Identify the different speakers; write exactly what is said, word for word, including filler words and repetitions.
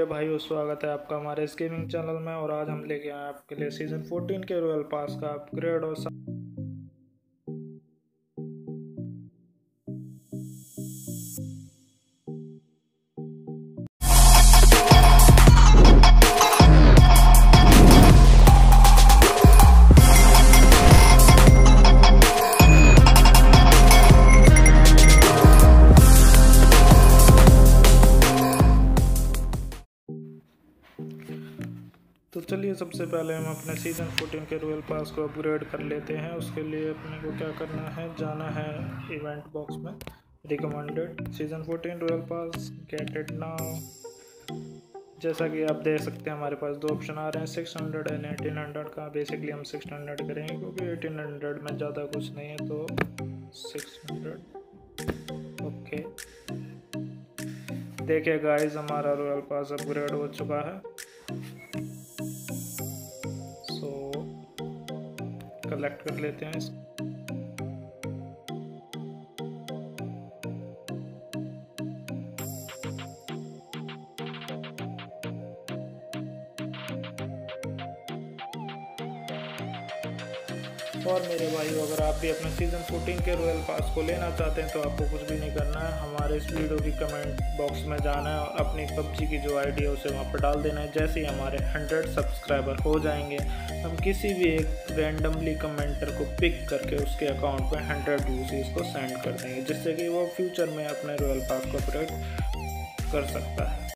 Speaker 1: भाइयों, स्वागत है आपका हमारे इस गेमिंग चैनल में। और आज हम लेके आए हैं आपके लिए सीजन फोर्टीन के रॉयल पास का अपग्रेड और तो चलिए सबसे पहले हम अपने सीज़न फोर्टीन के रॉयल पास को अपग्रेड कर लेते हैं। उसके लिए अपने को क्या करना है, जाना है इवेंट बॉक्स में, recommended season fourteen royal pass, get it now. जैसा कि आप देख सकते हैं हमारे पास दो ऑप्शन आ रहे हैं, six hundred and eighteen hundred का। बेसिकली हम सिक्स हंड्रेड करेंगे क्योंकि एटीन हंड्रेड में ज़्यादा कुछ नहीं है, तो सिक्स हंड्रेड। ओके, देखिए गाइस, हमारा रॉयल पास अपग्रेड हो चुका है। कलेक्ट कर लेते हैं इसको। और मेरे भाइयों, अगर आप भी अपने सीज़न फोर्टीन के रॉयल पास को लेना चाहते हैं तो आपको कुछ भी नहीं करना है, हमारे इस वीडियो की कमेंट बॉक्स में जाना है और अपनी पबजी की जो आईडी है उसे वहाँ पर डाल देना है। जैसे ही हमारे हंड्रेड सब्सक्राइबर हो जाएंगे, हम किसी भी एक रैंडमली कमेंटर को पिक करके उसके अकाउंट पे हंड्रेड यूसीज को सेंड कर देंगे, जिससे कि वो फ्यूचर में अपने रॉयल पास को अपग्रेड कर सकता है।